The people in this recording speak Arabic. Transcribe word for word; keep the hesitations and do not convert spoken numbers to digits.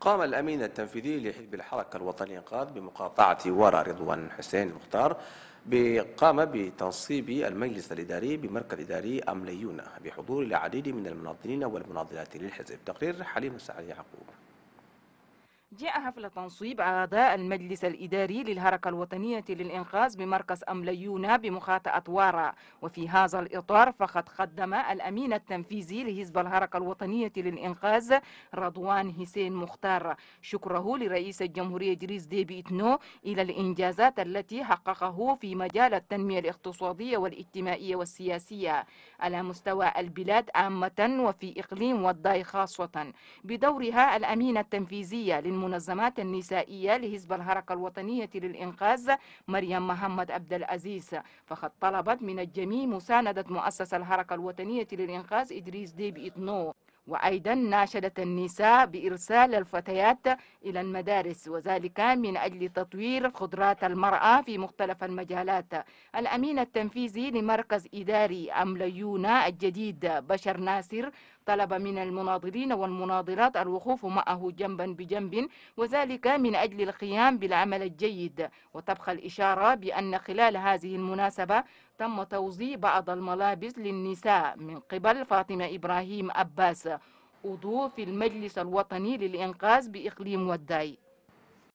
قام الأمين التنفيذي لحزب الحركة الوطنية للإنقاذ بمقاطعة ورا رضوان حسين المختار قام بتنصيب المجلس الإداري بمركز إداري أمليون بحضور العديد من المناضلين والمناضلات للحزب. تقرير حليم سعد يعقوب. جاء حفل تنصيب أعضاء المجلس الإداري للحركة الوطنية للإنقاذ بمركز أمليون بمخاطئة وارا، وفي هذا الإطار فقد قدم الأمين التنفيذي لحزب الحركة الوطنية للإنقاذ رضوان حسين مختار شكره لرئيس الجمهورية إدريس ديبي إتنو إلى الإنجازات التي حققه في مجال التنمية الاقتصادية والاجتماعية والسياسية على مستوى البلاد عامة وفي إقليم والضاي خاصة. بدورها الأمين التنفيذية المنظمات النسائية لحزب الحركة الوطنية للإنقاذ مريم محمد عبد العزيز فقد طلبت من الجميع مساندة مؤسسة الحركة الوطنية للإنقاذ إدريس ديبي إتنو، وأيضا ناشدت النساء بإرسال الفتيات إلى المدارس وذلك من أجل تطوير قدرات المرأة في مختلف المجالات. الأمين التنفيذي لمركز إداري أمليون الجديد بشر ناصر طلب من المناضلين والمناضلات الوقوف معه جنبا بجنب وذلك من أجل القيام بالعمل الجيد. وتبقى الإشارة بأن خلال هذه المناسبة تم توزيع بعض الملابس للنساء من قبل فاطمة إبراهيم عباس عضو في المجلس الوطني للإنقاذ بإقليم والداي.